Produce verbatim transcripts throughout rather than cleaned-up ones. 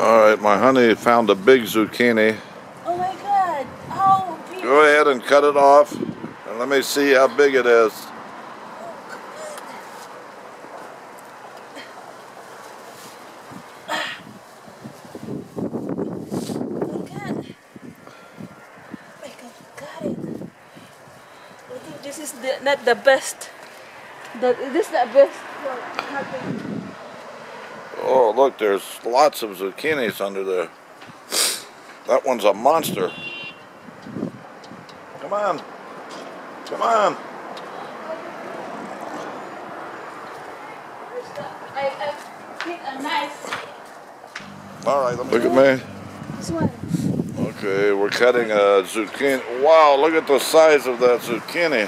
Alright, my honey found a big zucchini. Oh my god, how big? Go ahead and cut it off, and let me see how big it is. Oh god. I got it. I think this is the, not the best. The, this is the best for cutting. Oh, look, there's lots of zucchinis under there. That one's a monster. Come on. Come on. I, I pick a knife. All right, let me look at me. This one. Okay, we're cutting a zucchini. Wow, look at the size of that zucchini.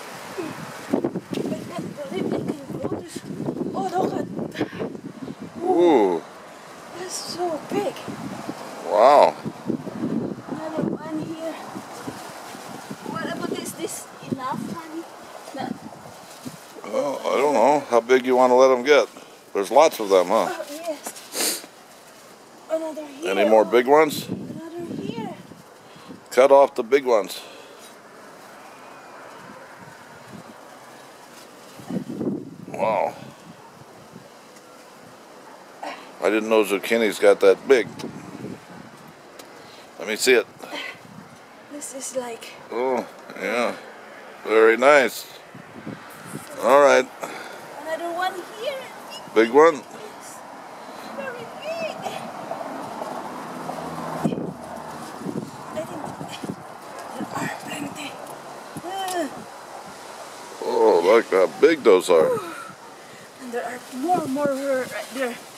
I can't believe I can grow this. Oh, look at. Ooh. That's so big. Wow. Another one here. What about this? This enough, honey? No. Well, I don't know how big you want to let them get. There's lots of them, huh? Oh, yes. Another here. Any more big ones? Another here. Cut off the big ones. Wow. I didn't know zucchinis got that big. Let me see it. This is like. Oh, yeah. Very nice. All right. Another one here. Big one? Yes. Very big. I think there are plenty. Uh, Oh, look how big those are. and there are more, more right there.